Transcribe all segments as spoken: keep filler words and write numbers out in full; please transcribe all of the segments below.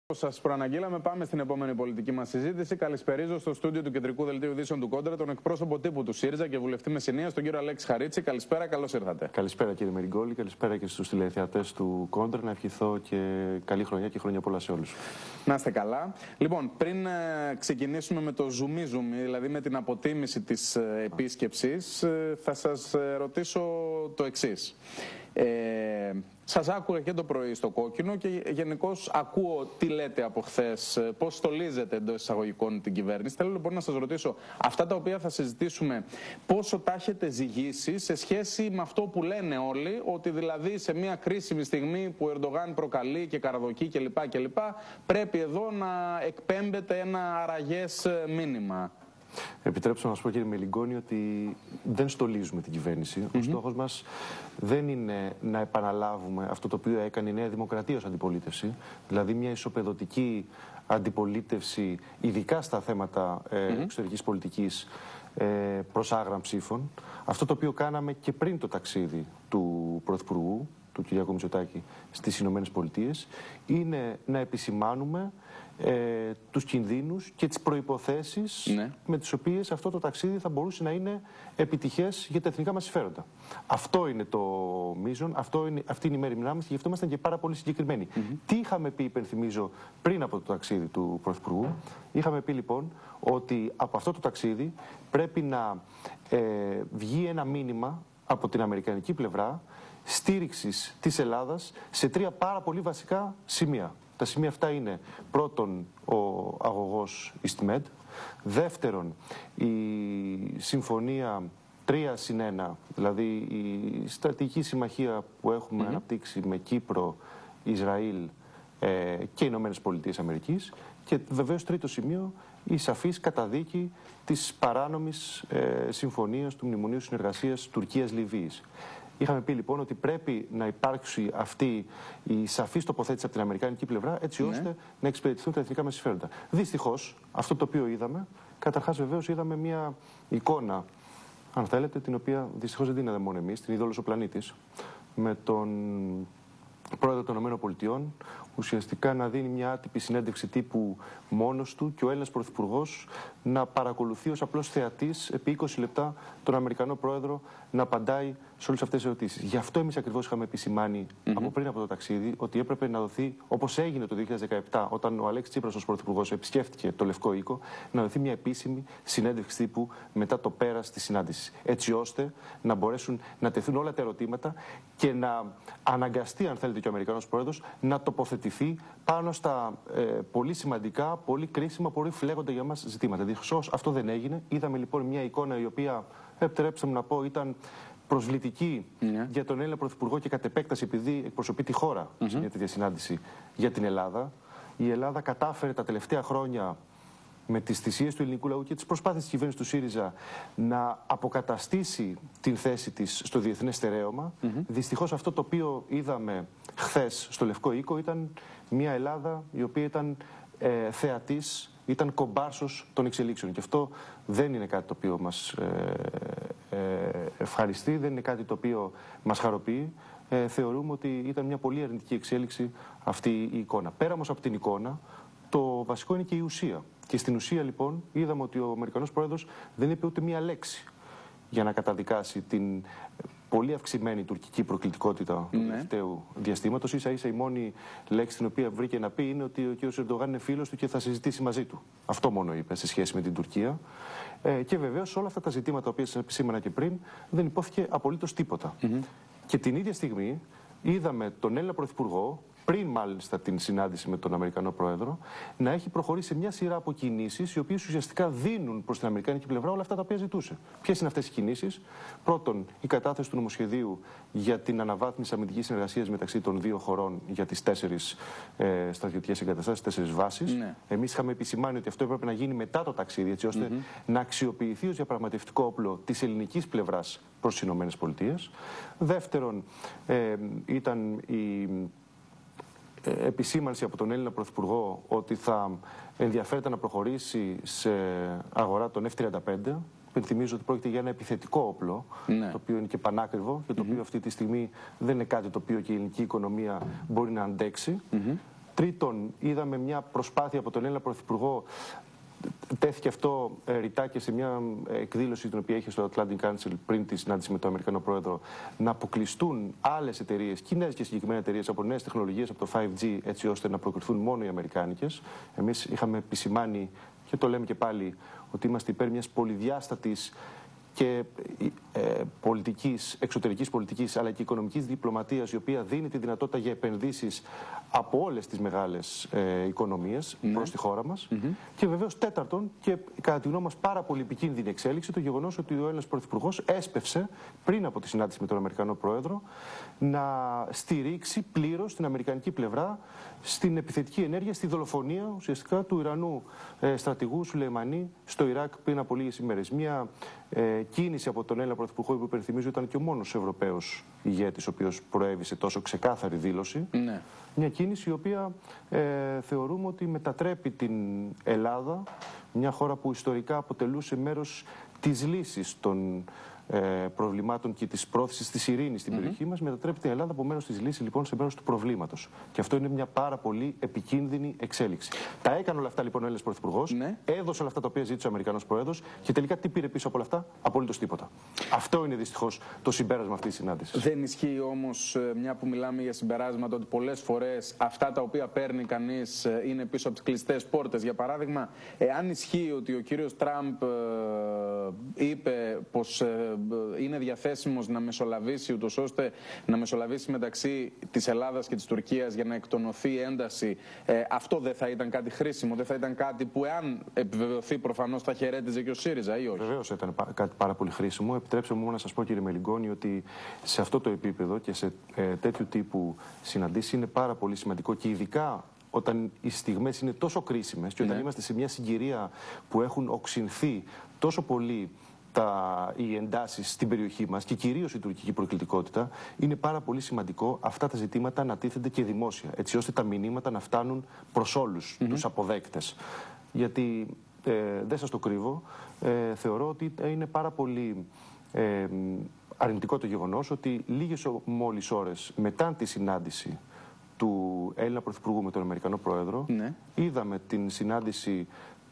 Σας προαναγγείλαμε, πάμε στην επόμενη πολιτική μας συζήτηση. Καλησπερίζω στο στούντιο του Κεντρικού Δελτίου Ειδήσεων του Κόντρα τον εκπρόσωπο τύπου του ΣΥΡΙΖΑ και βουλευτή Μεσσηνίας, τον κύριο Αλέξη Χαρίτση. Καλησπέρα, καλώς ήρθατε. Καλησπέρα κύριε Μεριγκόλη, καλησπέρα και στους τηλεθεατές του Κόντρα. Να ευχηθώ και καλή χρονιά και χρόνια πολλά σε όλους. Να είστε καλά. Λοιπόν, πριν ε, ξεκινήσουμε με το ζουμί-ζουμί, δηλαδή με την αποτίμηση της ε, επίσκεψης, ε, θα σας ε, ρωτήσω το εξής. Ε, σας άκουγα και το πρωί στο Κόκκινο και γενικώς ακούω τι λέτε από χθες, πώς στολίζετε εντός εισαγωγικών την κυβέρνηση. Θέλω λοιπόν να σας ρωτήσω, αυτά τα οποία θα συζητήσουμε, πόσο τα έχετε ζυγίσει σε σχέση με αυτό που λένε όλοι, ότι δηλαδή σε μια κρίσιμη στιγμή που ο Ερντογάν προκαλεί και καραδοκεί κλπ. κλπ, πρέπει εδώ να εκπέμπεται ένα αραγές μήνυμα. Επιτρέψτε να σας πω κύριε Μελιγκόνη ότι δεν στολίζουμε την κυβέρνηση. Mm-hmm. Ο στόχος μας δεν είναι να επαναλάβουμε αυτό το οποίο έκανε η Νέα Δημοκρατία ως αντιπολίτευση, δηλαδή μια ισοπεδωτική αντιπολίτευση, ειδικά στα θέματα ε, mm-hmm. εξωτερικής πολιτικής, ε, προς άγραμ ψήφων. Αυτό το οποίο κάναμε και πριν το ταξίδι του Πρωθυπουργού, του Κυριάκου Μητσοτάκη, στις Ηνωμένες Πολιτείες, είναι να επισημάνουμε ε, τους κινδύνους και τις προϋποθέσεις ναι. με τις οποίες αυτό το ταξίδι θα μπορούσε να είναι επιτυχές για τα εθνικά μας συμφέροντα. Αυτό είναι το μείζον, αυτό είναι, αυτή είναι η μέρημνά μας και γι' αυτό ήμασταν και πάρα πολύ συγκεκριμένοι. Mm-hmm. Τι είχαμε πει, υπενθυμίζω, πριν από το ταξίδι του Πρωθυπουργού? Είχαμε πει λοιπόν ότι από αυτό το ταξίδι πρέπει να ε, βγει ένα μήνυμα από την αμερικανική πλευρά στήριξης της Ελλάδας σε τρία πάρα πολύ βασικά σημεία. Τα σημεία αυτά είναι πρώτον ο αγωγός EastMed, δεύτερον η συμφωνία τρία συν ένα, δηλαδή η στρατηγική συμμαχία που έχουμε mm-hmm. αναπτύξει με Κύπρο, Ισραήλ ε, και Ηνωμένες Πολιτείες Αμερικής, και βεβαίως τρίτο σημείο η σαφής καταδίκη της παράνομης ε, συμφωνίας του Μνημονίου Συνεργασίας Τουρκίας-Λιβύης. Είχαμε πει λοιπόν ότι πρέπει να υπάρξει αυτή η σαφής τοποθέτηση από την αμερικανική πλευρά, έτσι ώστε ναι. να εξυπηρετηθούν τα εθνικά μας συμφέροντα. Δυστυχώς, αυτό το οποίο είδαμε, καταρχάς βεβαίως είδαμε μια εικόνα, αν θέλετε, την οποία δυστυχώς δεν την είδαμε μόνο εμείς, την είδε όλος ο πλανήτης, με τον πρόεδρο των ΗΠΑ ουσιαστικά να δίνει μια άτυπη συνέντευξη τύπου μόνος του και ο Έλληνας Πρωθυπουργός να παρακολουθεί ως απλός θεατής επί είκοσι λεπτά τον Αμερικανό πρόεδρο να απαντάει σε όλες αυτές τις ερωτήσεις. Γι' αυτό εμείς ακριβώς είχαμε επισημάνει mm-hmm. από πριν από το ταξίδι ότι έπρεπε να δοθεί, όπως έγινε το δύο χιλιάδες δεκαεπτά, όταν ο Αλέξης Τσίπρας ως Πρωθυπουργός επισκέφτηκε το Λευκό Οίκο, να δοθεί μια επίσημη συνέντευξη τύπου μετά το πέρας της συνάντησης. Έτσι ώστε να μπορέσουν να τεθούν όλα τα ερωτήματα και να αναγκαστεί, αν θέλετε, και ο Αμερικανός πρόεδρος να τοποθετηθεί πάνω στα ε, πολύ σημαντικά, πολύ κρίσιμα, πολύ φλέγοντα για μας ζητήματα. Δυστυχώς αυτό δεν έγινε. Είδαμε λοιπόν μια εικόνα η οποία, επιτρέψτε μου να πω, ήταν προσβλητική yeah. για τον Έλληνα Πρωθυπουργό και κατ' επέκταση επειδή εκπροσωπεί τη χώρα mm-hmm. σε μια τέτοια συνάντηση για την Ελλάδα. Η Ελλάδα κατάφερε τα τελευταία χρόνια, με τις θυσίες του ελληνικού λαού και τις προσπάθειες της κυβέρνησης του ΣΥΡΙΖΑ, να αποκαταστήσει την θέση της στο διεθνές στερέωμα. Mm-hmm. Δυστυχώς αυτό το οποίο είδαμε χθες στο Λευκό Οίκο ήταν μια Ελλάδα η οποία ήταν ε, θεατής, ήταν κομπάρσος των εξελίξεων. Και αυτό δεν είναι κάτι το οποίο μας ε, ε, ευχαριστεί, δεν είναι κάτι το οποίο μας χαροποιεί. Ε, θεωρούμε ότι ήταν μια πολύ αρνητική εξέλιξη αυτή η εικόνα. Πέρα όμως από την εικόνα, το βασικό είναι και η ουσία. Και στην ουσία λοιπόν είδαμε ότι ο Αμερικανός πρόεδρος δεν είπε ούτε μία λέξη για να καταδικάσει την πολύ αυξημένη τουρκική προκλητικότητα του ναι. τελευταίου διαστήματος. Ίσα ίσα η μόνη λέξη την οποία βρήκε να πει είναι ότι ο κ. Ερντογάν είναι φίλος του και θα συζητήσει μαζί του. Αυτό μόνο είπε σε σχέση με την Τουρκία. Ε, και βεβαίως όλα αυτά τα ζητήματα που σας επισήμανα και πριν δεν υπόθηκε απολύτως τίποτα. Mm-hmm. Και την ίδια στιγμή είδαμε τον Έλληνα Πρωθυπουργό, πριν μάλιστα την συνάντηση με τον Αμερικανό Πρόεδρο, να έχει προχωρήσει σε μια σειρά από κινήσεις οι οποίες ουσιαστικά δίνουν προς την αμερικανική πλευρά όλα αυτά τα οποία ζητούσε. Ποιες είναι αυτές οι κινήσεις? Πρώτον, η κατάθεση του νομοσχεδίου για την αναβάθμιση αμυντικής συνεργασίας μεταξύ των δύο χωρών για τις τέσσερις ε, στρατιωτικές εγκαταστάσεις, τέσσερις βάσεις. Ναι. Εμείς είχαμε επισημάνει ότι αυτό έπρεπε να γίνει μετά το ταξίδι, έτσι ώστε mm-hmm. να αξιοποιηθεί ως διαπραγματευτικό όπλο της ελληνικής πλευράς προς τις Ηνωμένες Πολιτείες. Δεύτερον, ε, ήταν η επισήμανση από τον Έλληνα Πρωθυπουργό ότι θα ενδιαφέρεται να προχωρήσει σε αγορά των εφ τριάντα πέντε. Υπενθυμίζω ότι πρόκειται για ένα επιθετικό όπλο, ναι. το οποίο είναι και πανάκριβο και το mm-hmm. οποίο αυτή τη στιγμή δεν είναι κάτι το οποίο και η ελληνική οικονομία μπορεί να αντέξει. Mm-hmm. Τρίτον, είδαμε μια προσπάθεια από τον Έλληνα Πρωθυπουργό. Τέθηκε αυτό ε, ρητά και σε μια εκδήλωση την οποία είχε στο Atlantic Council πριν τη συνάντηση με τον Αμερικανό Πρόεδρο, να αποκλειστούν άλλες εταιρείες, κινέζικες συγκεκριμένα εταιρείες, από νέες τεχνολογίες, από το φάιβ τζι, έτσι ώστε να προκριθούν μόνο οι αμερικάνικες. Εμείς είχαμε επισημάνει, και το λέμε και πάλι, ότι είμαστε υπέρ μιας πολυδιάστατης και ε, πολιτικής, εξωτερικής πολιτικής, αλλά και οικονομικής διπλωματίας, η οποία δίνει τη δυνατότητα για επενδύσεις από όλες τις μεγάλες ε, οικονομίες ναι. προς τη χώρα μας. Mm-hmm. Και βεβαίως τέταρτον, και κατά τη γνώμη μας πάρα πολύ επικίνδυνη εξέλιξη, το γεγονός ότι ο Έλληνας Πρωθυπουργός έσπευσε πριν από τη συνάντηση με τον Αμερικανό Πρόεδρο να στηρίξει πλήρως την αμερικανική πλευρά στην επιθετική ενέργεια, στη δολοφονία ουσιαστικά του Ιρανού ε, στρατηγού Σουλεϊμανί στο Ιράκ πριν από λίγες ημέρες. Μια ε, κίνηση από τον Έλληνα Πρωθυπουργό, που υπενθυμίζω ήταν και ο μόνος Ευρωπαίος ηγέτης ο οποίος προέβησε τόσο ξεκάθαρη δήλωση. Ναι. Μια κίνηση η οποία ε, θεωρούμε ότι μετατρέπει την Ελλάδα, μια χώρα που ιστορικά αποτελούσε μέρος της λύσης των ε, προβλημάτων και της πρόθεσης της ειρήνης στην mm-hmm. περιοχή μας, μετατρέπει την Ελλάδα από μέρος της λύσης λοιπόν σε μέρος του προβλήματος. Και αυτό είναι μια πάρα πολύ επικίνδυνη εξέλιξη. Τα έκανε όλα αυτά λοιπόν ο Έλληνας Πρωθυπουργός, ναι. έδωσε όλα αυτά τα οποία ζήτησε ο Αμερικανός Πρόεδρος και τελικά τι πήρε πίσω από όλα αυτά? Απολύτως τίποτα. Αυτό είναι δυστυχώς το συμπέρασμα αυτής της συνάντησης. Δεν ισχύει όμως, μια που μιλάμε για συμπεράσματα, ότι πολλές φορές αυτά τα οποία παίρνει κανείς είναι πίσω από τις κλειστές πόρτες? Για παράδειγμα, εάν ισχύει ότι ο κύριος Τραμπ ε, είπε πως ε, είναι διαθέσιμος να μεσολαβήσει, ούτως ώστε να μεσολαβήσει μεταξύ της Ελλάδας και της Τουρκίας για να εκτονωθεί η ένταση, ε, αυτό δεν θα ήταν κάτι χρήσιμο? Δεν θα ήταν κάτι που, εάν επιβεβαιωθεί, προφανώς θα χαιρέτιζε και ο ΣΥΡΙΖΑ, ή όχι? Βεβαίως ήταν κάτι πάρα πολύ χρήσιμο. Επιτρέψτε μου να σας πω, κύριε Μελιγκόνη, ότι σε αυτό το επίπεδο και σε ε, τέτοιου τύπου συναντήσεις είναι πάρα πολύ σημαντικό, και ειδικά όταν οι στιγμές είναι τόσο κρίσιμες και όταν ναι. είμαστε σε μια συγκυρία που έχουν οξυνθεί τόσο πολύ τα, οι εντάσεις στην περιοχή μας και κυρίως η τουρκική προκλητικότητα, είναι πάρα πολύ σημαντικό αυτά τα ζητήματα να τίθενται και δημόσια, έτσι ώστε τα μηνύματα να φτάνουν προς όλους mm-hmm. τους αποδέκτες. Γιατί, ε, δεν σας το κρύβω, ε, θεωρώ ότι είναι πάρα πολύ ε, αρνητικό το γεγονός ότι λίγες μόλις ώρες μετά τη συνάντηση του Έλληνα Πρωθυπουργού με τον Αμερικανό Πρόεδρο, ναι. είδαμε την συνάντηση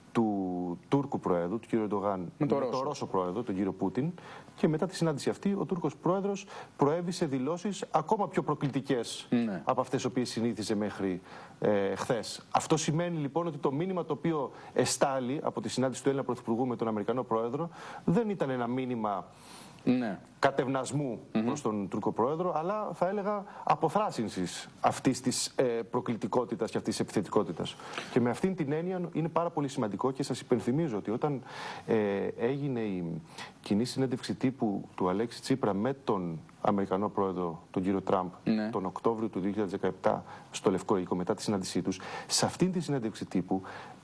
του Τούρκου Πρόεδρου, του κ. Ερντογάν, με, με τον Ρώσο. Ρώσο Πρόεδρο, τον κύριο Πούτιν, και μετά τη συνάντηση αυτή ο Τούρκος Πρόεδρος προέβησε δηλώσεις ακόμα πιο προκλητικές ναι. από αυτές τις οποίες συνήθιζε μέχρι ε, χθες. Αυτό σημαίνει λοιπόν ότι το μήνυμα το οποίο εστάλει από τη συνάντηση του Έλληνα Πρωθυπουργού με τον Αμερικανό Πρόεδρο δεν ήταν ένα μήνυμα ναι. κατευνασμού mm-hmm. προς τον Τούρκο Πρόεδρο, αλλά θα έλεγα αποθράσινσης αυτής της ε, προκλητικότητας και αυτής της επιθετικότητας. Και με αυτήν την έννοια είναι πάρα πολύ σημαντικό, και σας υπενθυμίζω ότι όταν ε, έγινε η κοινή συνέντευξη τύπου του Αλέξη Τσίπρα με τον Αμερικανό Πρόεδρο, τον κύριο Τραμπ, ναι. τον Οκτώβριο του δύο χιλιάδες δεκαεπτά στο Λευκό Οίκο, μετά τη συνάντησή τους, σε αυτήν τη συνέντευξη τύπου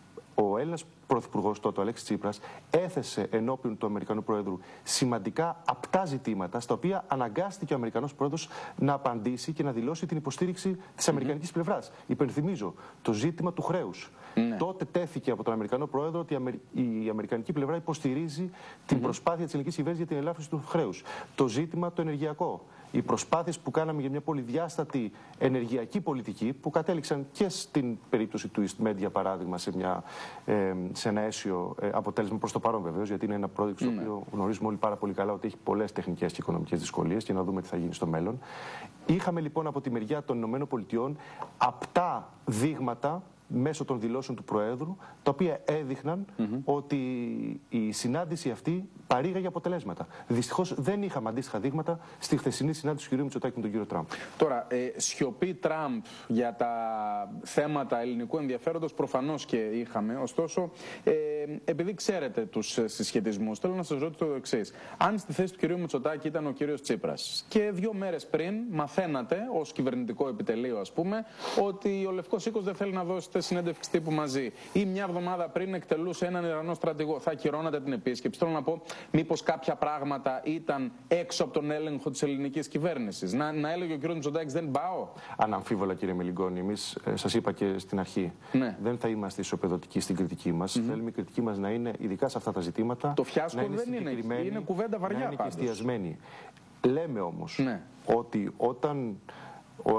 ο Έλληνας Πρωθυπουργός τότε, ο Αλέξης Τσίπρας, έθεσε ενώπιον του Αμερικανού Πρόεδρου σημαντικά απτά ζητήματα, στα οποία αναγκάστηκε ο Αμερικανός Πρόεδρος να απαντήσει και να δηλώσει την υποστήριξη της αμερικανικής mm-hmm. πλευράς. Υπενθυμίζω το ζήτημα του χρέους. Mm-hmm. Τότε τέθηκε από τον Αμερικανό Πρόεδρο ότι η αμερικανική πλευρά υποστηρίζει την mm-hmm. προσπάθεια της ελληνικής κυβέρνησης για την ελάφρυνση του χρέους. Το ζήτημα το ενεργειακό. Οι προσπάθειες που κάναμε για μια πολυδιάστατη ενεργειακή πολιτική, που κατέληξαν και στην περίπτωση του EastMed, για παράδειγμα, σε, μια, ε, σε ένα αίσιο ε, αποτέλεσμα προς το παρόν βεβαίως, γιατί είναι ένα project mm. το οποίο γνωρίζουμε όλοι πάρα πολύ καλά ότι έχει πολλές τεχνικές και οικονομικές δυσκολίες, και να δούμε τι θα γίνει στο μέλλον. Είχαμε λοιπόν από τη μεριά των ΗΠΑ απτά δείγματα μέσω των δηλώσεων του Προέδρου, τα οποία έδειχναν mm-hmm. ότι η συνάντηση αυτή παρήγαγε αποτελέσματα. Δυστυχώς δεν είχαμε αντίστοιχα δείγματα στη χθεσινή συνάντηση του κ. Μητσοτάκη με τον κύριο Τραμπ. Τώρα, ε, σιωπή Τραμπ για τα θέματα ελληνικού ενδιαφέροντος προφανώς και είχαμε. Ωστόσο, ε, επειδή ξέρετε τους συσχετισμούς, θέλω να σας ρωτήσω το εξής. Αν στη θέση του κ. Μητσοτάκη ήταν ο κ. Τσίπρας και δύο μέρες πριν μαθαίνατε, ως κυβερνητικό επιτελείο ας πούμε, ότι ο Λευκός Οίκος δεν θέλει να δώσει συνέντευξη τύπου μαζί, ή μια εβδομάδα πριν εκτελούσε έναν Ιρανό στρατηγό, θα ακυρώνατε την επίσκεψη? Θέλω να πω, μήπως κάποια πράγματα ήταν έξω από τον έλεγχο της ελληνικής κυβέρνησης? Να, να έλεγε ο κ. Μητσοτάκης δεν πάω. Αναμφίβολα, κύριε Μελιγκόνη, εμείς ε, σας είπα και στην αρχή, ναι. δεν θα είμαστε ισοπεδωτικοί στην κριτική μας. Mm-hmm. Θέλουμε η κριτική μας να είναι, ειδικά σε αυτά τα ζητήματα, το φιάσκο δεν είναι, είναι κουβέντα βαριά, να είναι και εστιασμένη. Λέμε όμως ναι. ότι όταν ο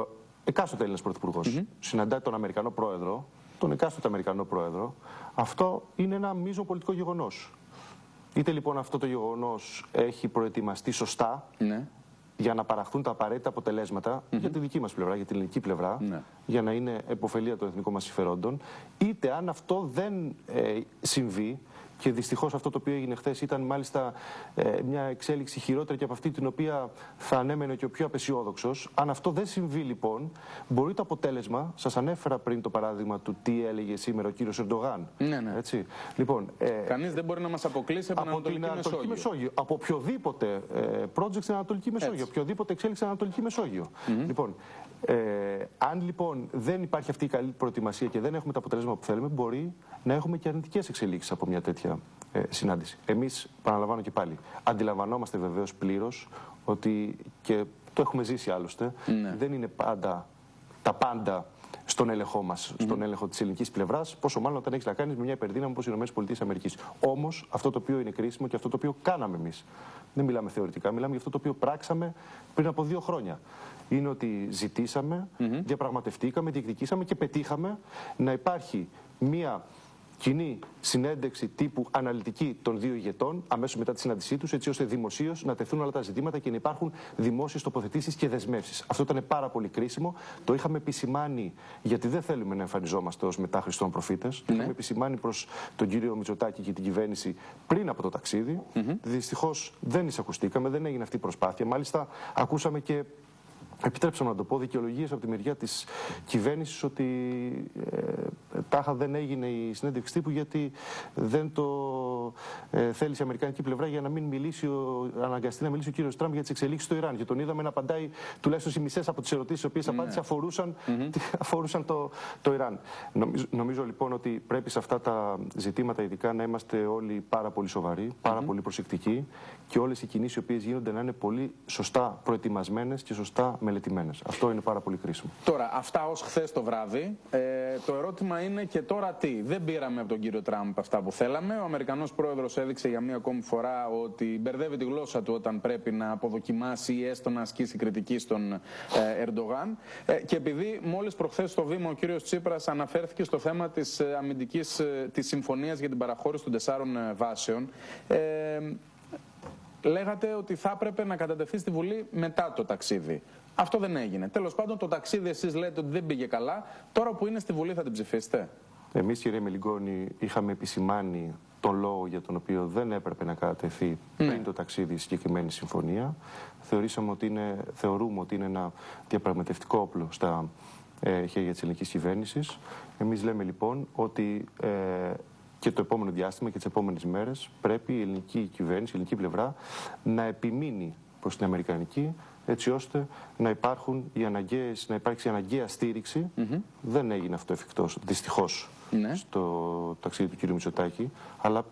εκάστοτε Έλληνας πρωθυπουργός mm-hmm. συναντάει τον Αμερικανό πρόεδρο, τον εκάστοτε Αμερικανό πρόεδρο, αυτό είναι ένα μείζον πολιτικό γεγονός. Είτε λοιπόν αυτό το γεγονός έχει προετοιμαστεί σωστά mm-hmm. για να παραχθούν τα απαραίτητα αποτελέσματα mm-hmm. για τη δική μας πλευρά, για την ελληνική πλευρά, mm-hmm. για να είναι επωφελία των εθνικών μας συμφερόντων, είτε αν αυτό δεν ε, συμβεί. Και δυστυχώς αυτό το οποίο έγινε χθες ήταν μάλιστα ε, μια εξέλιξη χειρότερη και από αυτή την οποία θα ανέμενε και ο πιο απεσιόδοξος. Αν αυτό δεν συμβεί λοιπόν, μπορεί το αποτέλεσμα, σας ανέφερα πριν το παράδειγμα του τι έλεγε σήμερα ο κύριος Ερντογάν. Ναι, ναι. Έτσι. Λοιπόν, ε, κανείς δεν μπορεί να μας αποκλείσει από, από την Ανατολική, Ανατολική Μεσόγειο. Μεσόγειο. Από οποιοδήποτε ε, project στην Ανατολική Μεσόγειο, έτσι. οποιοδήποτε εξέλιξη στην Ανατολική Μεσόγειο. Mm-hmm. Λοιπόν, ε, αν λοιπόν δεν υπάρχει αυτή η καλή προετοιμασία και δεν έχουμε τα αποτελέσματα που θέλουμε, μπορεί να έχουμε και αρνητικές εξελίξεις από μια τέτοια ε, συνάντηση. Εμείς, παραλαμβάνω και πάλι, αντιλαμβανόμαστε βεβαίως πλήρως ότι, και το έχουμε ζήσει άλλωστε, ναι. δεν είναι πάντα τα πάντα στον έλεγχό μας, mm-hmm. στον έλεγχο της ελληνικής πλευράς, πόσο μάλλον όταν έχεις να κάνεις με μια υπερδύναμη όπως οι ΗΠΑ. Όμως, αυτό το οποίο είναι κρίσιμο και αυτό το οποίο κάναμε εμείς, δεν μιλάμε θεωρητικά, μιλάμε για αυτό το οποίο πράξαμε πριν από δύο χρόνια. Είναι ότι ζητήσαμε, mm-hmm. διαπραγματευτήκαμε, διεκδικήσαμε και πετύχαμε να υπάρχει μια κοινή συνέντευξη τύπου αναλυτική των δύο ηγετών αμέσως μετά τη συνάντησή τους, έτσι ώστε δημοσίως να τεθούν όλα τα ζητήματα και να υπάρχουν δημόσιες τοποθετήσεις και δεσμεύσεις. Αυτό ήταν πάρα πολύ κρίσιμο. Το είχαμε επισημάνει, γιατί δεν θέλουμε να εμφανιζόμαστε ως μετά Χριστόν προφήτες. Mm-hmm. Το είχαμε επισημάνει προς τον κύριο Μητσοτάκη και την κυβέρνηση πριν από το ταξίδι. Mm-hmm. Δυστυχώς δεν εισακουστήκαμε, δεν έγινε αυτή η προσπάθεια. Μάλιστα, ακούσαμε και, επιτρέψαμε να το πω, δικαιολογίες από τη μεριά της κυβέρνησης ότι ε, τάχα δεν έγινε η συνέντευξη τύπου γιατί δεν το ε, θέλησε η αμερικανική πλευρά για να μην μιλήσει, ο, αναγκαστεί να μιλήσει ο κύριος Τραμπ για τις εξελίξεις στο Ιράν. Και τον είδαμε να απαντάει τουλάχιστον οι μισές από τις ερωτήσεις, οι οποίες mm-hmm. απάντησε αφορούσαν, mm-hmm. αφορούσαν το, το Ιράν. Νομίζω, νομίζω λοιπόν ότι πρέπει σε αυτά τα ζητήματα ειδικά να είμαστε όλοι πάρα πολύ σοβαροί, πάρα mm-hmm. πολύ προσεκτικοί και όλες οι κινήσεις οι οποίες γίνονται να είναι πολύ σωστά προετοιμασμένες και σωστά μελετημένες. Αυτό είναι πάρα πολύ κρίσιμο. Τώρα, αυτά ως χθες το βράδυ. Ε, το ερώτημα είναι και τώρα τι. Δεν πήραμε από τον κύριο Τραμπ αυτά που θέλαμε. Ο Αμερικανός πρόεδρος έδειξε για μία ακόμη φορά ότι μπερδεύει τη γλώσσα του όταν πρέπει να αποδοκιμάσει ή έστω να ασκήσει κριτική στον ε, Ερντογάν. Ε, και επειδή μόλις προχθές στο βήμα ο κύριος Τσίπρας αναφέρθηκε στο θέμα της ε, αμυντικής ε, της συμφωνίας για την παραχώρηση των τεσσάρων ε, βάσεων, ε, λέγατε ότι θα έπρεπε να κατατεθεί στη Βουλή μετά το ταξίδι. Αυτό δεν έγινε. Τέλος πάντων, το ταξίδι εσείς λέτε ότι δεν πήγε καλά. Τώρα που είναι στη Βουλή θα την ψηφίσετε? Εμείς, κύριε Μελιγκόνη, είχαμε επισημάνει τον λόγο για τον οποίο δεν έπρεπε να κατατεθεί πριν ναι. το ταξίδι η συγκεκριμένη συμφωνία. Θεωρήσαμε ότι είναι, θεωρούμε ότι είναι ένα διαπραγματευτικό όπλο στα ε, χέρια της ελληνικής κυβέρνησης. Εμείς λέμε λοιπόν ότι ε, και το επόμενο διάστημα και τις επόμενες μέρες πρέπει η ελληνική κυβέρνηση, η ελληνική πλευρά να επιμείνει προς την αμερικανική, έτσι ώστε να, υπάρχουν οι αναγκαίες, να υπάρξει η αναγκαία στήριξη. Mm-hmm. Δεν έγινε αυτό εφικτός, δυστυχώς, mm-hmm. στο ταξίδι του κ. Μητσοτάκη, αλλά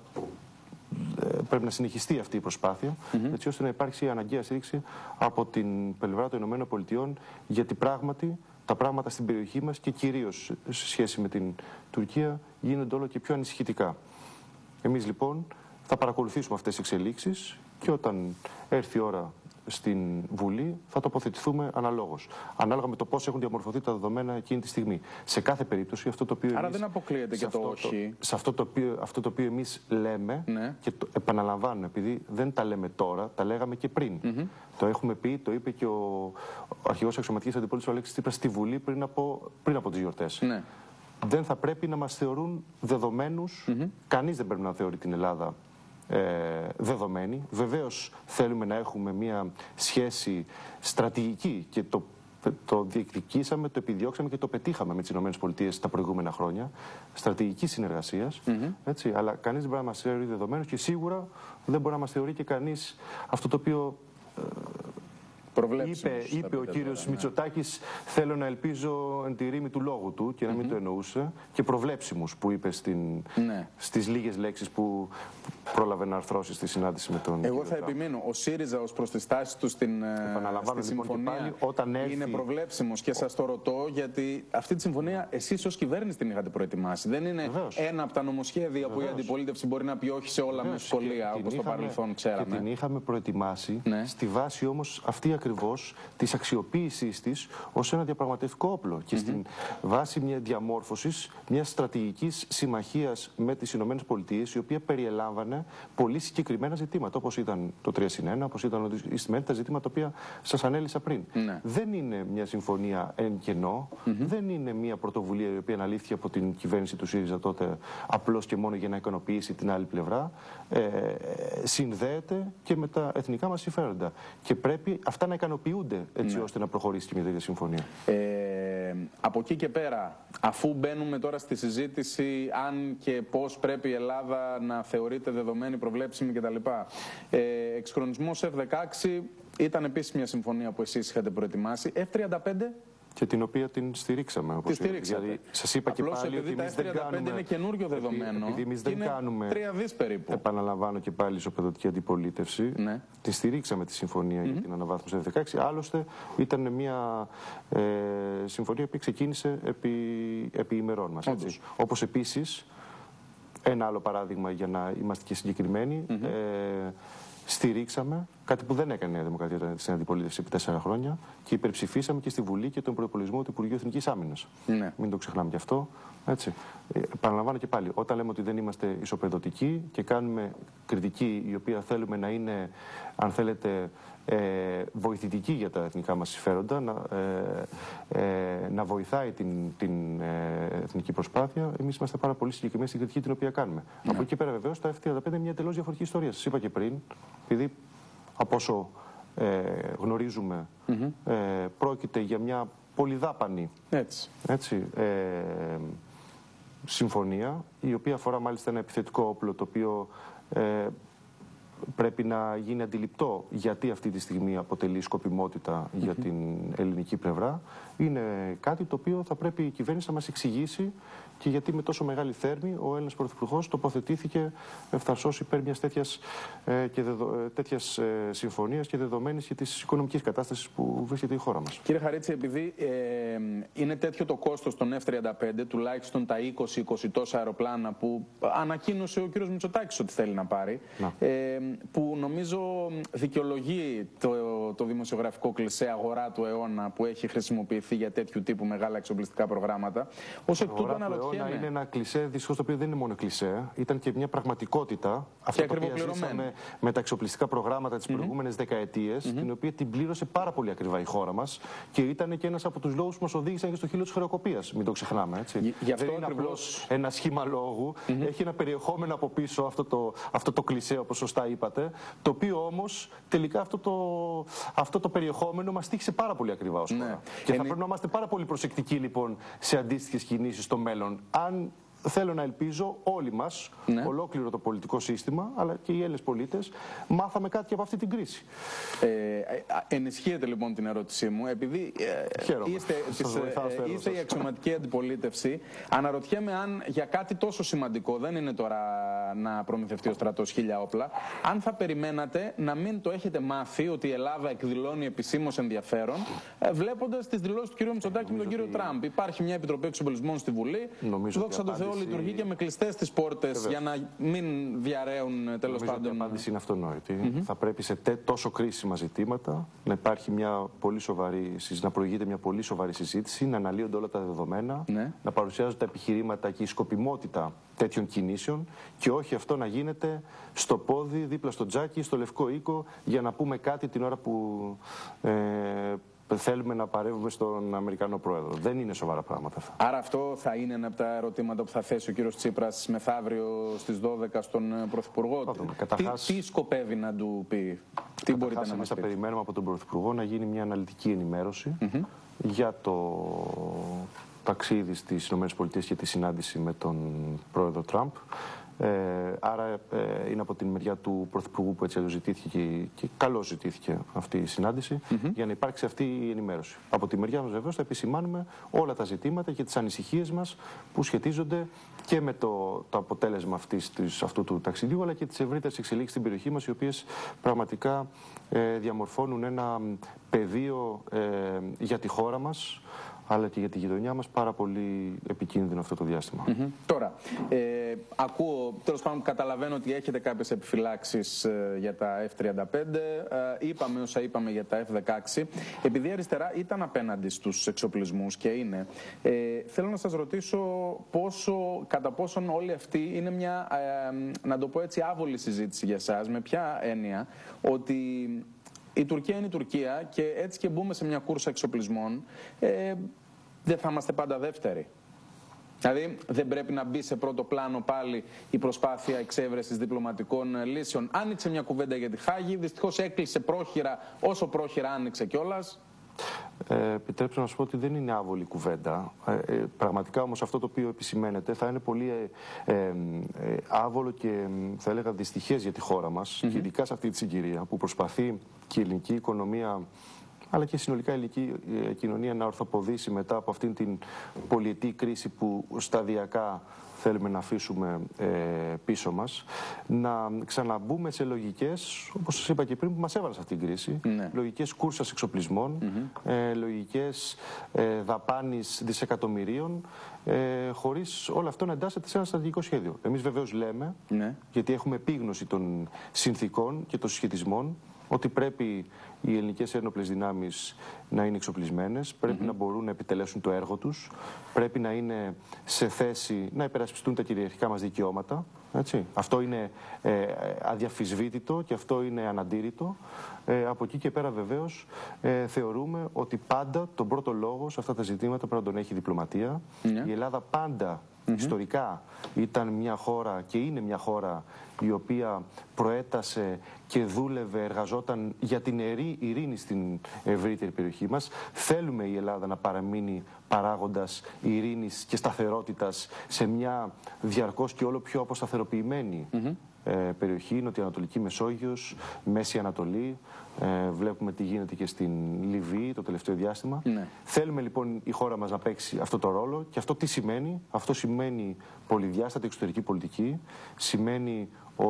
ε, πρέπει να συνεχιστεί αυτή η προσπάθεια, mm-hmm. έτσι ώστε να υπάρξει η αναγκαία στήριξη από την πλευρά των ΗΠΑ, γιατί πράγματι τα πράγματα στην περιοχή μας και κυρίως σε σχέση με την Τουρκία γίνονται όλο και πιο ανησυχητικά. Εμείς λοιπόν θα παρακολουθήσουμε αυτές τις εξελίξεις και όταν έρθει η ώρα στην Βουλή θα τοποθετηθούμε αναλόγως. Ανάλογα με το πώς έχουν διαμορφωθεί τα δεδομένα εκείνη τη στιγμή. Σε κάθε περίπτωση αυτό το οποίο. Άρα εμείς, δεν αποκλείεται και το όχι. Το, σε αυτό το, οποίο, αυτό το οποίο εμείς λέμε, ναι. και το επαναλαμβάνουμε, επειδή δεν τα λέμε τώρα, τα λέγαμε και πριν. Mm-hmm. Το έχουμε πει, το είπε και ο, ο αρχηγός αξιωματικής αντιπολίτευσης ο Αλέξης Τσίπρας στη Βουλή πριν από, πριν από τις γιορτές. Ναι. Δεν θα πρέπει να μας θεωρούν δεδομένους. Mm-hmm. Κανείς δεν πρέπει να θεωρεί την Ελλάδα Ε, δεδομένη. Βεβαίως θέλουμε να έχουμε μια σχέση στρατηγική και το, το διεκδικήσαμε, το επιδιώξαμε και το πετύχαμε με τις ΗΠΑ τα προηγούμενα χρόνια, στρατηγική συνεργασίας, mm-hmm. έτσι, αλλά κανείς δεν μπορεί να μας θεωρεί δεδομένους και σίγουρα δεν μπορεί να μας θεωρεί και κανείς αυτό το οποίο ε, είπε, είπε ο κύριος ναι. Μητσοτάκης, θέλω να ελπίζω εν τη ρήμη του λόγου του και να μην mm-hmm. το εννοούσε, και προβλέψιμους που είπε στην, ναι. στις λίγες λέξεις που πρόλαβε να αρθρώσει στη συνάντηση με τον Εγώ θα Τραμπ. επιμείνω, ο ΣΥΡΙΖΑ ως προς τη στάση του στην στη συμφωνία λοιπόν όταν έρθει... είναι προβλέψιμος και σας το ρωτώ γιατί αυτή τη συμφωνία εσείς ως κυβέρνηση την είχατε προετοιμάσει. Δεν είναι Βεβαίως. ένα από τα νομοσχέδια Βεβαίως. που η αντιπολίτευση μπορεί να πει όχι σε όλα Βεβαίως. με σχολεία όπως το παρελθόν ξέραμε. Και την είχαμε προετοιμάσει ναι. στη βάση όμως αυτή ακριβώς ακριβώς της αξιοποίησής της ως ένα διαπραγματευτικό όπλο και mm-hmm. στην βάση μια διαμόρφωσης μιας στρατηγικής συμμαχίας με τις Ηνωμένες Πολιτείες, η οποία περιελάμβανε πολύ συγκεκριμένα ζητήματα, όπως ήταν το τρία συν ένα, όπως ήταν η Ιστιμένη, τα ζητήματα τα οποία σας ανέλησα πριν. Ναι. Δεν είναι μια συμφωνία εν κενό, mm-hmm. δεν είναι μια πρωτοβουλία η οποία αναλήφθηκε από την κυβέρνηση του ΣΥΡΙΖΑ τότε απλώς και μόνο για να ικανοποιήσει την άλλη πλευρά. Ε, συνδέεται και με τα εθνικά μας συμφέροντα. Και πρέπει αυτά να ικανοποιούνται έτσι ναι. ώστε να προχωρήσει και μια τέτοια συμφωνία. Ε, από εκεί και πέρα, αφού μπαίνουμε τώρα στη συζήτηση αν και πώς πρέπει η Ελλάδα να θεωρείται δεδομένη, προβλέψιμη κτλ. Ε, εξυγχρονισμός εφ δεκαέξι ήταν επίσης μια συμφωνία που εσείς είχατε προετοιμάσει. εφ τριάντα πέντε. Και την οποία την στηρίξαμε. Όπως τη στηρίξατε. Δηλαδή, σας είπα και απλώς πάλι ότι εμείς δεν κάνουμε... είναι καινούριο δεδομένο. Επειδή εμείς δεν είναι κάνουμε... τρία δις περίπου. Επαναλαμβάνω και πάλι ισοπεδωτική αντιπολίτευση. Ναι. Τη στηρίξαμε τη συμφωνία mm-hmm. για την αναβάθμιση εφ δεκαέξι. Άλλωστε ήταν μια ε, συμφωνία που ξεκίνησε επί, επί ημερών μας. Όπως επίσης, ένα άλλο παράδειγμα για να είμαστε και συγκεκριμένοι, mm-hmm. ε, στηρίξαμε κάτι που δεν έκανε η Νέα Δημοκρατία στην αντιπολίτευση επί τέσσερα χρόνια και υπερψηφίσαμε και στη Βουλή και τον προϋπολογισμό του Υπουργείου Εθνικής Άμυνας. Ναι. Μην το ξεχνάμε κι αυτό. Έτσι. Ε, παραλαμβάνω και πάλι, όταν λέμε ότι δεν είμαστε ισοπεδωτικοί και κάνουμε κριτική η οποία θέλουμε να είναι, αν θέλετε, ε, βοηθητική για τα εθνικά μας συμφέροντα, να, ε, ε, να βοηθάει την, την ε, εθνική προσπάθεια, εμείς είμαστε πάρα πολύ συγκεκριμένοι στην κριτική την οποία κάνουμε. Ναι. Από εκεί πέρα, βεβαίως, τα εφ τριάντα πέντε είναι μια τελώς διαφορετική ιστορία. Σας είπα και πριν, επειδή από όσο ε, γνωρίζουμε, mm-hmm. ε, πρόκειται για μια πολυδάπανη έτσι. Έτσι, ε, συμφωνία, η οποία αφορά μάλιστα ένα επιθετικό όπλο, το οποίο ε, πρέπει να γίνει αντιληπτό γιατί αυτή τη στιγμή αποτελεί σκοπιμότητα mm-hmm. για την ελληνική πλευρά. Είναι κάτι το οποίο θα πρέπει η κυβέρνηση να μας εξηγήσει και γιατί με τόσο μεγάλη θέρμη ο Έλληνας Πρωθυπουργός τοποθετήθηκε ευθαρσώς υπέρ μιας τέτοιας, ε, και δεδο, ε, τέτοιας ε, συμφωνίας και δεδομένης και της οικονομικής κατάστασης που βρίσκεται η χώρα μας. Κύριε Χαρίτση, επειδή ε, είναι τέτοιο το κόστος των εφ τριάντα πέντε, τουλάχιστον τα είκοσι είκοσι τόσα αεροπλάνα που ανακοίνωσε ο κύριος Μητσοτάκης ότι θέλει να πάρει, να. Ε, που νομίζω δικαιολογεί το, το δημοσιογραφικό κλισέ αγορά του αιώνα που έχει χρησιμοποιηθεί για τέτοιου τύπου μεγάλα εξοπλιστικά προγράμματα. Ως εκ τούτου αναρωτιέμαι. Είναι ένα κλισέ, δυστυχώς το οποίο δεν είναι μόνο κλισέ, ήταν και μια πραγματικότητα. Αυτό το οποίο ζήσαμε με τα εξοπλιστικά προγράμματα τις mm-hmm. προηγούμενες δεκαετίες, mm-hmm. την οποία την πλήρωσε πάρα πολύ ακριβά η χώρα μας και ήταν και ένας από τους λόγους που μας οδήγησαν και στο χείλο της χρεοκοπίας. Μην το ξεχνάμε. Έτσι. Γι' αυτό δεν είναι απλώς ένα σχήμα λόγου, mm-hmm. έχει ένα περιεχόμενο από πίσω αυτό το, αυτό το κλισέ, όπως σωστά είπατε, το οποίο όμως τελικά αυτό το, αυτό το περιεχόμενο μας τύχησε πάρα πολύ ακριβά ως χώρα. Ναι. Και θα είναι... πρέπει να είμαστε πάρα πολύ προσεκτικοί λοιπόν σε αντίστοιχες κινήσεις στο μέλλον. Αν θέλω να ελπίζω όλοι μας, ναι. ολόκληρο το πολιτικό σύστημα, αλλά και οι Έλληνες πολίτες, μάθαμε κάτι από αυτή την κρίση. Ε, ενισχύεται λοιπόν την ερώτησή μου, επειδή ε, είστε, της, ε, είστε η αξιωματική αντιπολίτευση, αναρωτιέμαι αν για κάτι τόσο σημαντικό, δεν είναι τώρα να προμηθευτεί ο στρατός χίλια όπλα, αν θα περιμένατε να μην το έχετε μάθει ότι η Ελλάδα εκδηλώνει επισήμως ενδιαφέρον, ε, βλέποντας τις δηλώσεις του κ. Μητσοτάκη με τον κύριο ότι... Τραμπ. Υπάρχει μια επιτροπή εξοπλισμών στη Βουλή, δόξα τω Θεώ λειτουργεί και με κλειστές τις πόρτες για να μην διαρρέουν τέλος πάντων. Η απάντηση είναι αυτονόητη. Mm-hmm. Θα πρέπει σε τόσο κρίσιμα ζητήματα να υπάρχει μια πολύ σοβαρή, να προηγείται μια πολύ σοβαρή συζήτηση, να αναλύονται όλα τα δεδομένα, ναι. να παρουσιάζονται τα επιχειρήματα και η σκοπιμότητα τέτοιων κινήσεων και όχι αυτό να γίνεται στο πόδι, δίπλα στο τζάκι, στο Λευκό Οίκο για να πούμε κάτι την ώρα που ε, θέλουμε να παρεύουμε στον Αμερικανό Πρόεδρο. Δεν είναι σοβαρά πράγματα αυτά. Άρα αυτό θα είναι ένα από τα ερωτήματα που θα θέσει ο κύριος Τσίπρας μεθαύριο στις δώδεκα στον Πρωθυπουργό. Καταρχάς, τι, τι σκοπεύει να του πει, τι μπορείτε να μας πείτε. Θα περιμένουμε από τον Πρωθυπουργό να γίνει μια αναλυτική ενημέρωση mm-hmm. για το ταξίδι στις ΗΠΑ και τη συνάντηση με τον Πρόεδρο Τραμπ. Ε, άρα ε, είναι από την μεριά του Πρωθυπουργού που έτσι ζητήθηκε και, και καλώς ζητήθηκε αυτή η συνάντηση mm-hmm. για να υπάρξει αυτή η ενημέρωση. Από τη μεριά μας βεβαίως θα επισημάνουμε όλα τα ζητήματα και τις ανησυχίες μας που σχετίζονται και με το, το αποτέλεσμα αυτής, της, αυτού του ταξιδιού αλλά και τις ευρύτερες εξελίξεις στην περιοχή μας οι οποίες πραγματικά ε, διαμορφώνουν ένα πεδίο ε, για τη χώρα μας αλλά και για τη γειτονιά μας πάρα πολύ επικίνδυνο αυτό το διάστημα. Mm-hmm. Τώρα, ε, ακούω, τέλος πάντων καταλαβαίνω ότι έχετε κάποιες επιφυλάξεις ε, για τα εφ τριάντα πέντε, ε, είπαμε όσα είπαμε για τα εφ δεκαέξι. Επειδή η αριστερά ήταν απέναντι στους εξοπλισμούς και είναι, ε, θέλω να σας ρωτήσω πόσο, κατά πόσον όλη αυτή είναι μια, ε, να το πω έτσι, άβολη συζήτηση για εσάς, με ποια έννοια, ότι η Τουρκία είναι η Τουρκία και έτσι και μπούμε σε μια κούρσα εξοπλισμών, ε, δεν θα είμαστε πάντα δεύτεροι. Δηλαδή δεν πρέπει να μπει σε πρώτο πλάνο πάλι η προσπάθεια εξέβρεσης διπλωματικών λύσεων. Άνοιξε μια κουβέντα για τη Χάγη, δυστυχώς έκλεισε πρόχειρα, όσο πρόχειρα άνοιξε κιόλας. Ε, επιτρέψτε να σας πω ότι δεν είναι άβολη κουβέντα. Ε, ε, πραγματικά όμως αυτό το οποίο επισημαίνεται θα είναι πολύ ε, ε, ε, άβολο και θα έλεγα δυστυχές για τη χώρα μας, mm-hmm. και ειδικά σε αυτή τη συγκυρία που προσπαθεί και η ελληνική οικονομία αλλά και συνολικά η ελληνική κοινωνία να ορθοποδήσει μετά από αυτήν την πολυετή κρίση που σταδιακά θέλουμε να αφήσουμε ε, πίσω μας, να ξαναμπούμε σε λογικές, όπως σας είπα και πριν, που μας έβαλαν σε αυτήν την κρίση, ναι. Λογικές κούρσας εξοπλισμών, mm-hmm. ε, λογικές ε, δαπάνης δισεκατομμυρίων, ε, χωρίς όλο αυτό να εντάσσεται σε ένα στρατηγικό σχέδιο. Εμείς βεβαίως λέμε, ναι. γιατί έχουμε επίγνωση των συνθήκων και των συσχετισμών, ότι πρέπει οι ελληνικές ένοπλες δυνάμεις να είναι εξοπλισμένες, πρέπει mm-hmm. να μπορούν να επιτελέσουν το έργο τους, πρέπει να είναι σε θέση να υπερασπιστούν τα κυριαρχικά μας δικαιώματα. Έτσι. Αυτό είναι ε, αδιαφυσβήτητο και αυτό είναι αναντήρητο. Ε, από εκεί και πέρα βεβαίως ε, θεωρούμε ότι πάντα τον πρώτο λόγο σε αυτά τα ζητήματα πρέπει να τον έχει η διπλωματία. Mm-hmm. Η Ελλάδα πάντα mm-hmm. ιστορικά ήταν μια χώρα και είναι μια χώρα η οποία προέτασε και δούλευε, εργαζόταν για την ειρήνη στην ευρύτερη περιοχή μας. Θέλουμε η Ελλάδα να παραμείνει παράγοντας ειρήνης και σταθερότητας σε μια διαρκώς και όλο πιο αποσταθεροποιημένη mm-hmm. ε, περιοχή, Νοτιοανατολική Μεσόγειος, Μέση Ανατολή. Ε, βλέπουμε τι γίνεται και στην Λιβύη το τελευταίο διάστημα. Ναι. Θέλουμε λοιπόν η χώρα μας να παίξει αυτό το ρόλο και αυτό τι σημαίνει? Αυτό σημαίνει πολυδιάστατη εξωτερική πολιτική, σημαίνει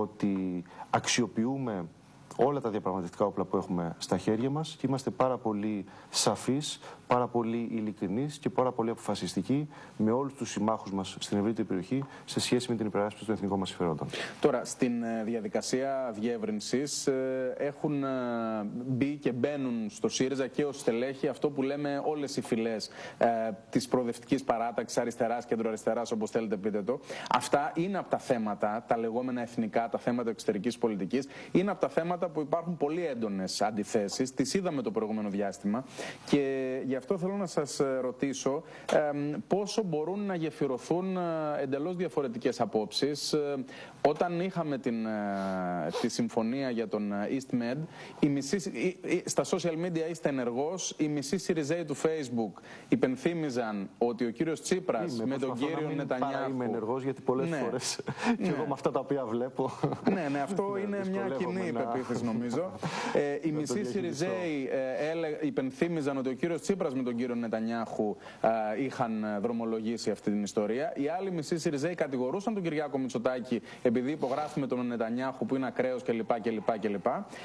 ότι αξιοποιούμε όλα τα διαπραγματευτικά όπλα που έχουμε στα χέρια μας και είμαστε πάρα πολύ σαφείς, πάρα πολύ ειλικρινείς και πάρα πολύ αποφασιστικοί με όλους τους συμμάχους μας στην ευρύτερη περιοχή σε σχέση με την υπεράσπιση των εθνικών μας συμφερόντων. Τώρα, στην διαδικασία διεύρυνσης έχουν μπει και μπαίνουν στο ΣΥΡΙΖΑ και ως στελέχη αυτό που λέμε όλες οι φυλές ε, της προοδευτικής παράταξης, αριστεράς, κεντροαριστεράς, όπως θέλετε πείτε το. Αυτά είναι από τα θέματα, τα λεγόμενα εθνικά, τα θέματα εξωτερικής πολιτικής, είναι από τα θέματα που υπάρχουν πολύ έντονες αντιθέσεις. Τις είδαμε το προηγούμενο διάστημα και γι' αυτό θέλω να σας ρωτήσω ε, πόσο μπορούν να γεφυρωθούν ε, εντελώς διαφορετικές απόψεις. Ε, όταν είχαμε την, ε, τη συμφωνία για τον EastMed, η μισή, η, η, στα social media είστε ενεργός, οι μισοί Σιριζέοι του Facebook υπενθύμιζαν ότι ο κύριος Τσίπρας είμαι, με τον κύριο Νετανιάχου... Είμαι ενεργός γιατί πολλές ναι, φορές ναι. και εγώ με αυτά τα οποία βλέπω... Ναι, ναι, αυτό είναι μια κοινή υπεποίθηση νομίζω. ε, οι μισοί Σιριζέοι ε, υπενθύμιζαν ότι ο κύριος Τσίπρας με τον κύριο Νετανιάχου ε, είχαν δρομολογήσει αυτή την ιστορία. Οι άλλοι μισοί Σιριζέοι κατηγορούσαν τον Κυριάκο Μητσοτάκη επειδή υπογράφει με τον Νετανιάχου που είναι ακραίος κλπ. κλπ, κλπ.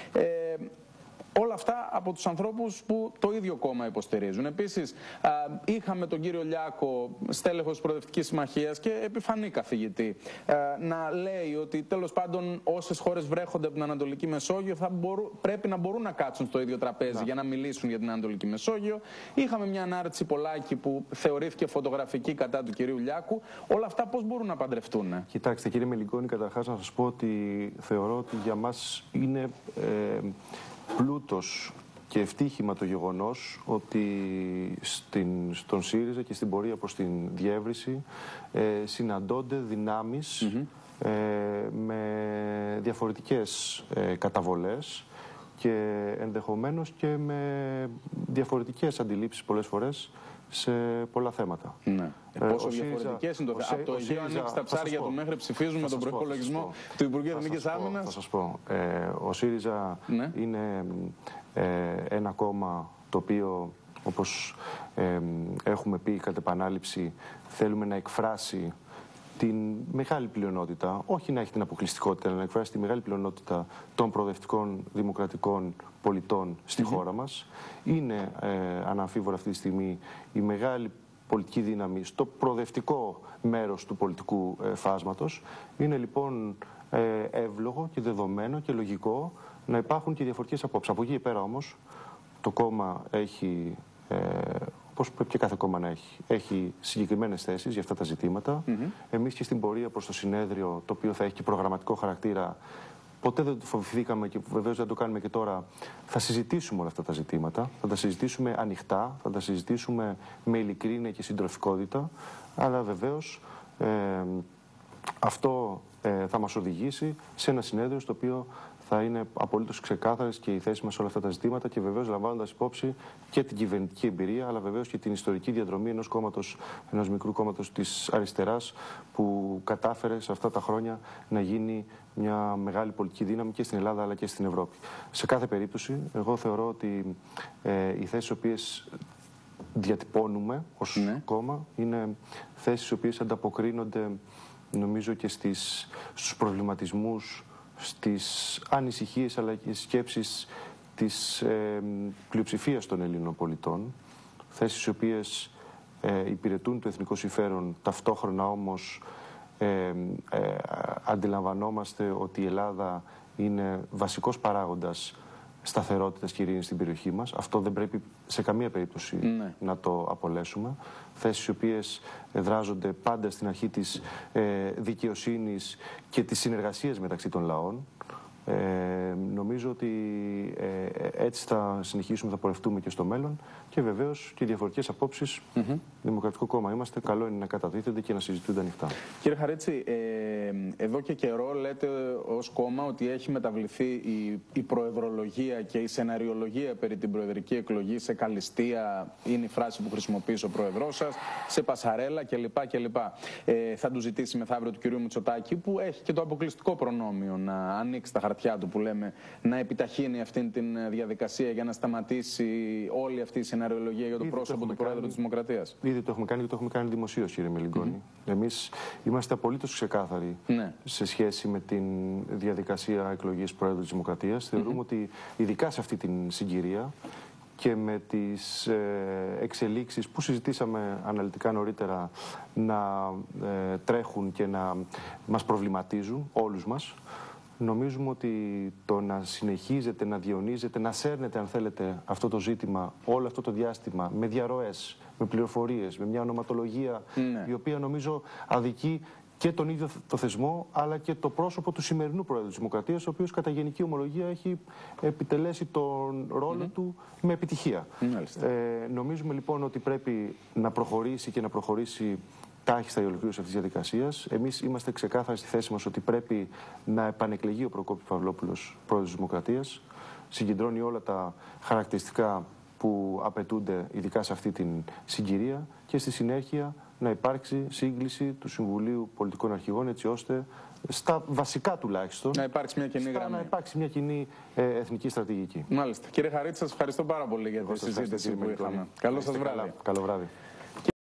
Ε, Όλα αυτά από τους ανθρώπους που το ίδιο κόμμα υποστηρίζουν. Επίσης, α, είχαμε τον κύριο Λιάκο, στέλεχος της Προοδευτικής Συμμαχίας και επιφανή καθηγητή, α, να λέει ότι τέλος πάντων όσες χώρες βρέχονται από την Ανατολική Μεσόγειο θα μπορού, πρέπει να μπορούν να κάτσουν στο ίδιο τραπέζι να. για να μιλήσουν για την Ανατολική Μεσόγειο. Είχαμε μια ανάρτηση Πολάκη που θεωρήθηκε φωτογραφική κατά του κυρίου Λιάκου. Όλα αυτά πώς μπορούν να παντρευτούν? Κοιτάξτε κύριε Μελιγκόνη, καταρχάς να σας πω ότι θεωρώ ότι για μας είναι... Ε, πλούτος και ευτύχημα το γεγονός ότι στην, στον ΣΥΡΙΖΑ και στην πορεία προς την διεύρυνση ε, συναντώνται δυνάμεις mm-hmm. ε, με διαφορετικές ε, καταβολές και ενδεχομένως και με διαφορετικές αντιλήψεις πολλές φορές σε πολλά θέματα. Ναι. Ε, Πόσο διαφορετικές είναι το θέμα. Από το Αιγαίο ανοίξει τα ψάρια του μέχρι ψηφίζουμε τον προϋπολογισμό του Υπουργείου Εθνικής Άμυνας. Θα σας πω. Ε, ο ΣΥΡΙΖΑ ναι. είναι ε, ένα κόμμα το οποίο, όπως ε, έχουμε πει κατ' επανάληψη, θέλουμε να εκφράσει την μεγάλη πλειονότητα, όχι να έχει την αποκλειστικότητα, αλλά να εκφράσει τη μεγάλη πλειονότητα των προοδευτικών δημοκρατικών πολιτών στη mm-hmm. χώρα μας. Είναι ε, αναμφίβολα αυτή τη στιγμή η μεγάλη πολιτική δύναμη στο προοδευτικό μέρος του πολιτικού ε, φάσματος. Είναι λοιπόν ε, εύλογο και δεδομένο και λογικό να υπάρχουν και διαφορετικές απόψεις. Από εκεί πέρα όμως το κόμμα έχει... Ε, όπως πρέπει και κάθε κόμμα να έχει. Έχει συγκεκριμένες θέσεις για αυτά τα ζητήματα. Mm-hmm. Εμείς και στην πορεία προς το συνέδριο, το οποίο θα έχει και προγραμματικό χαρακτήρα, ποτέ δεν το φοβηθήκαμε και βεβαίως δεν το κάνουμε και τώρα. Θα συζητήσουμε όλα αυτά τα ζητήματα. Θα τα συζητήσουμε ανοιχτά, θα τα συζητήσουμε με ειλικρίνεια και συντροφικότητα. Αλλά βεβαίως ε, αυτό ε, θα μας οδηγήσει σε ένα συνέδριο στο οποίο θα είναι απολύτως ξεκάθαρες και οι θέσεις μας σε όλα αυτά τα ζητήματα και βεβαίως λαμβάνοντας υπόψη και την κυβερνητική εμπειρία, αλλά βεβαίως και την ιστορική διαδρομή ενός κόμματος, ενός μικρού κόμματος της αριστεράς, που κατάφερε σε αυτά τα χρόνια να γίνει μια μεγάλη πολιτική δύναμη και στην Ελλάδα αλλά και στην Ευρώπη. Σε κάθε περίπτωση, εγώ θεωρώ ότι ε, οι θέσεις οι οποίες διατυπώνουμε ως ναι. κόμμα είναι θέσεις οι οποίες ανταποκρίνονται, νομίζω, και στις, στους προβληματισμούς, στις ανησυχίες αλλά και στις σκέψεις της ε, πλειοψηφίας των Ελλήνων πολιτών, θέσεις οι οποίες ε, υπηρετούν το εθνικό συμφέρον, ταυτόχρονα όμως ε, ε, αντιλαμβανόμαστε ότι η Ελλάδα είναι βασικός παράγοντας σταθερότητας και ειρήνης στην περιοχή μας. Αυτό δεν πρέπει σε καμία περίπτωση ναι. να το απολέσουμε. Θέσεις οι οποίες δράζονται πάντα στην αρχή της ε, δικαιοσύνης και της συνεργασίας μεταξύ των λαών. Ε, νομίζω ότι ε, έτσι θα συνεχίσουμε, θα πορευτούμε και στο μέλλον και βεβαίως και διαφορετικές απόψεις. Mm-hmm. Δημοκρατικό κόμμα είμαστε, καλό είναι να καταδίδονται και να συζητούνται ανοιχτά. Κύριε Χαρίτση, ε, εδώ και καιρό λέτε ως κόμμα ότι έχει μεταβληθεί η, η προεδρολογία και η σεναριολογία περί την προεδρική εκλογή σε καλυστία, είναι η φράση που χρησιμοποιεί ο πρόεδρός σας, σε πασαρέλα κλπ. κλπ. Ε, θα του ζητήσει μεθαύριο του κυρίου Μητσοτάκη, που έχει και το αποκλειστικό προνόμιο να ανοίξει τα χαρτιά του, που λέμε, να επιταχύνει αυτή τη διαδικασία για να σταματήσει όλη αυτή η σεναριολογία για το Ήδη πρόσωπο το του Πρόεδρου κάνει... της Δημοκρατίας. Ήδη το έχουμε κάνει και το έχουμε κάνει δημοσίως, κύριε Μελιγκόνη. Mm-hmm. Εμείς είμαστε απολύτως ξεκάθαροι ναι. σε σχέση με τη διαδικασία εκλογής Πρόεδρου της Δημοκρατίας. Mm-hmm. Θεωρούμε ότι ειδικά σε αυτή την συγκυρία και με τις ε, εξελίξεις που συζητήσαμε αναλυτικά νωρίτερα να ε, τρέχουν και να μας προβληματίζουν όλους μας, νομίζουμε ότι το να συνεχίζεται, να διονύζεται, να σέρνεται, αν θέλετε, αυτό το ζήτημα όλο αυτό το διάστημα με διαρροές, με πληροφορίες, με μια ονοματολογία ναι. η οποία νομίζω αδικεί και τον ίδιο το θεσμό, αλλά και το πρόσωπο του σημερινού Πρόεδρου της Δημοκρατίας, ο οποίος κατά γενική ομολογία έχει επιτελέσει τον ρόλο mm-hmm. του με επιτυχία. Mm-hmm. Ε, νομίζουμε λοιπόν ότι πρέπει να προχωρήσει και να προχωρήσει τάχιστα η ολοκλήρωση αυτής της διαδικασίας. Εμείς είμαστε ξεκάθαροι στη θέση μας ότι πρέπει να επανεκλεγεί ο Προκόπης Παυλόπουλος Πρόεδρος της Δημοκρατίας. Συγκεντρώνει όλα τα χαρακτηριστικά που απαιτούνται, ειδικά σε αυτή την συγκυρία, και στη συνέχεια να υπάρξει σύγκληση του Συμβουλίου Πολιτικών Αρχηγών, έτσι ώστε στα βασικά τουλάχιστον να υπάρξει μια κοινή γραμμή. Να υπάρξει μια κοινή ε, εθνική στρατηγική. Μάλιστα. Κύριε Χαρίτση, σας ευχαριστώ πάρα πολύ για τη συζήτηση που είχαμε. Καλό σας βράδυ. Καλό βράδυ.